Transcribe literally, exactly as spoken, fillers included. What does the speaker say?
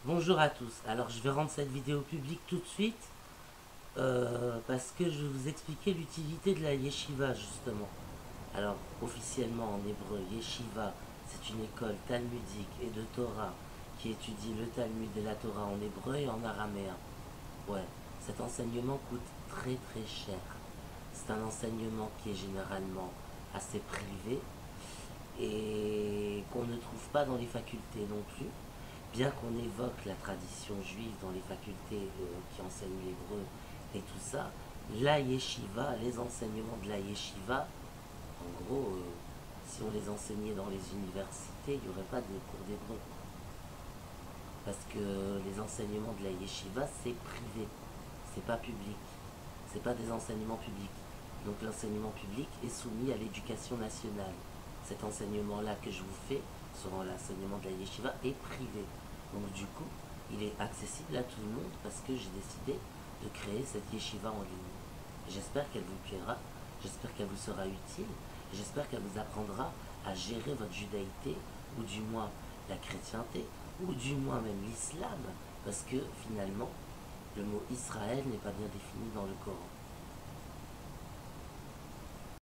Bonjour à tous. Alors je vais rendre cette vidéo publique tout de suite euh, parce que je vais vous expliquer l'utilité de la yeshiva justement. Alors officiellement en hébreu, yeshiva c'est une école talmudique et de Torah qui étudie le Talmud et la Torah en hébreu et en araméen. Ouais, cet enseignement coûte très très cher. C'est un enseignement qui est généralement assez privé et qu'on ne trouve pas dans les facultés non plus. Bien qu'on évoque la tradition juive dans les facultés euh, qui enseignent l'hébreu et tout ça, la yeshiva, les enseignements de la yeshiva, en gros, euh, si on les enseignait dans les universités, il n'y aurait pas de cours d'hébreu. Parce que les enseignements de la yeshiva, c'est privé, c'est pas public, c'est pas des enseignements publics. Donc l'enseignement public est soumis à l'éducation nationale. Cet enseignement-là que je vous fais sur l'enseignement de la yeshiva est privé. Donc du coup, il est accessible à tout le monde parce que j'ai décidé de créer cette yeshiva en ligne. J'espère qu'elle vous plaira, j'espère qu'elle vous sera utile, j'espère qu'elle vous apprendra à gérer votre judaïté, ou du moins la chrétienté, ou du moins même l'islam, parce que finalement, le mot Israël n'est pas bien défini dans le Coran.